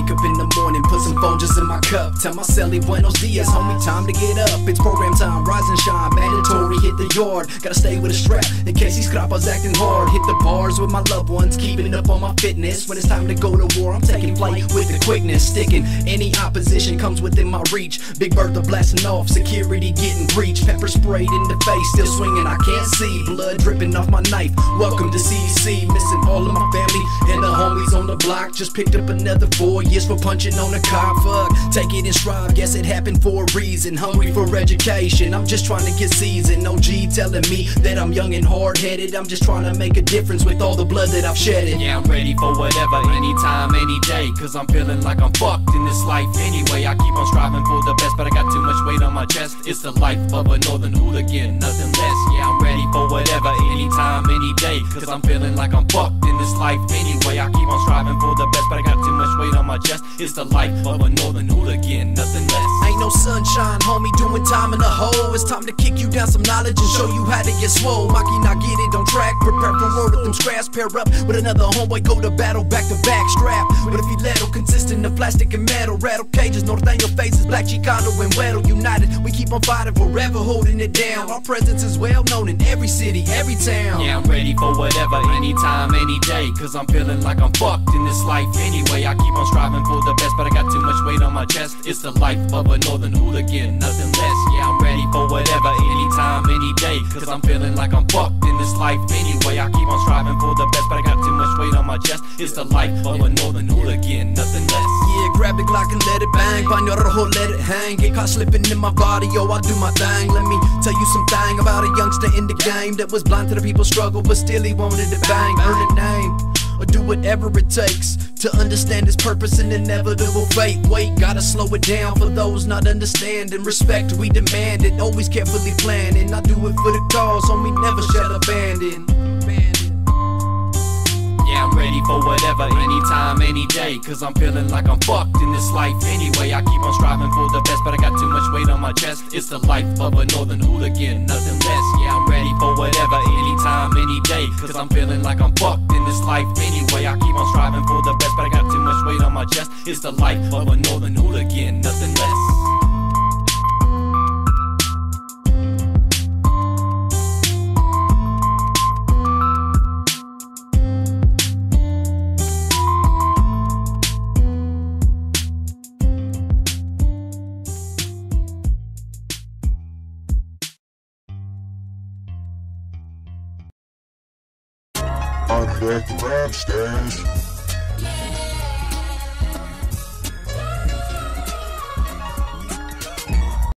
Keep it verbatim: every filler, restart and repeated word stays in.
Wake up in the morning, put some Folgers in my cup. Tell my celly buenos dias, homie, time to get up. It's program time, rise and shine, mandatory, hit the yard. Gotta stay with a strap, in case these crappers acting hard. Hit the bars with my loved ones, keeping up on my fitness. When it's time to go to war, I'm taking flight with the quickness. Sticking any opposition comes within my reach. Big Bertha blasting off, security getting breached. Pepper sprayed in the face, still swinging, I can't see. Blood dripping off my knife, welcome to C C. Missing all of my family and the homies on the block. Just picked up another four years for punching on a cop. Fuck, take it and strive, guess it happened for a reason. Hungry for education, I'm just trying to get seasoned. O G telling me that I'm young and hard-headed. I'm just trying to make a difference with all the blood that I've shedded. Yeah, I'm ready for whatever, anytime, any day. Cause I'm feeling like I'm fucked in this life anyway. I keep on striving for the best, but I got too much weight on my chest. It's the life of a northern hooligan, nothing less. Yeah, I'm ready for whatever, anytime, any day. Cause I'm feeling like I'm fucked in this life anyway. I keep on striving for the best, but I got too much weight on my chest. It's the life of a northern hooligan, nothing less. Ain't no sunshine, homie, doing time in the hole. It's time to kick you down some knowledge and show you how to get swole. Maki, now get it on track, prepare for war with them scraps. Pair up with another homeboy, go to battle, back to back, strap. With a filetto consistent of plastic and metal. Rattle cages, Norteño faces, Black Chicano and Weddle. United, we keep on fighting forever, holding it down. Our presence is well known in every city, every town. Yeah, I'm ready for whatever, anytime, any day. Cause I'm feeling like I'm fucked in this life anyway. I keep on striving for the best, but I got too much weight on my chest. It's the life of a northern hooligan, nothing less. Yeah, I'm ready for whatever, anytime, any day. Cause I'm feeling like I'm fucked in this life anyway. I keep on striving for the best, but I got too much weight on my chest. It's the life of a northern hooligan, nothing less. Yeah, grab the Glock and let it bang. Paño rojo, let it hang. Get caught slipping in my body, yo, I do my thing. Let me tell you something about a youngster in the game that was blind to the people's struggle, but still he wanted to bang. Earn a name, or do whatever it takes to understand his purpose and inevitable fate. Wait, gotta slow it down for those not understanding. Respect we demand it, always carefully planning. I do it for the cause, homie, never shall abandon. Yeah, I'm ready for whatever, anytime, any day. Cause I'm feeling like I'm fucked in this life anyway. I keep on striving for the best, but I got too much weight on my chest. It's the life of a northern hooligan, nothing less. Yeah, I'm ready for whatever, anytime, any day. Cause I'm feeling like I'm fucked in this life anyway. I keep on striving for the best, but I got too much weight on my chest. It's the life of a northern hooligan, nothing less. I'm back to rap stars.